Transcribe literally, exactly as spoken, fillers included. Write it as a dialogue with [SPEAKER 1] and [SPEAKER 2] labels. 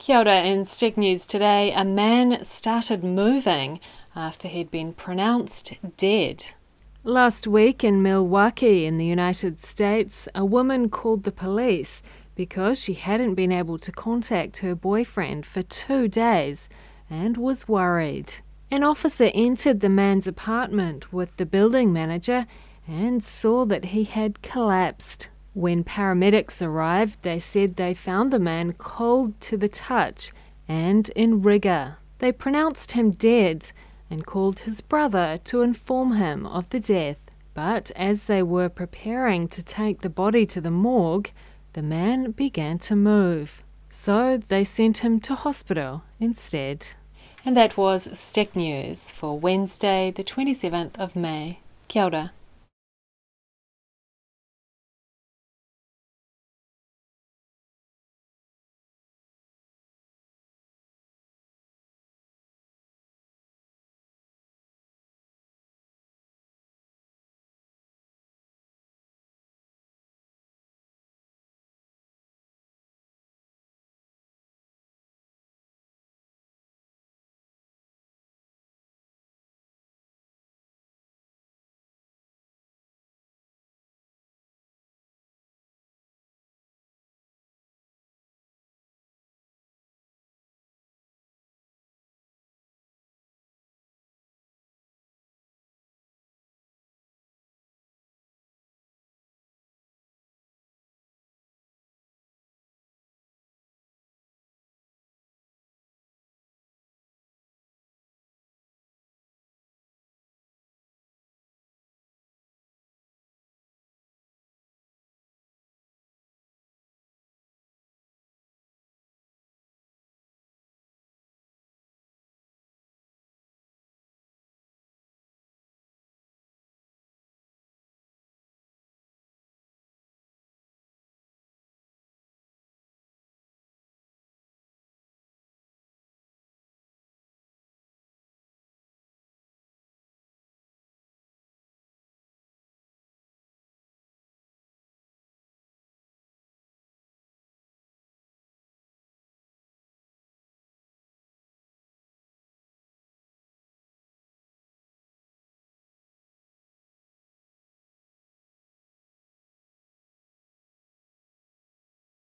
[SPEAKER 1] Kia ora. In Stick News today, a man started moving after he'd been pronounced dead. Last week in Milwaukee in the United States, a woman called the police because she hadn't been able to contact her boyfriend for two days and was worried. An officer entered the man's apartment with the building manager and saw that he had collapsed. When paramedics arrived, they said they found the man cold to the touch and in rigor. They pronounced him dead and called his brother to inform him of the death. But as they were preparing to take the body to the morgue, the man began to move. So they sent him to hospital instead. And that was Stick News for Wednesday, the twenty-seventh of May. Kia ora.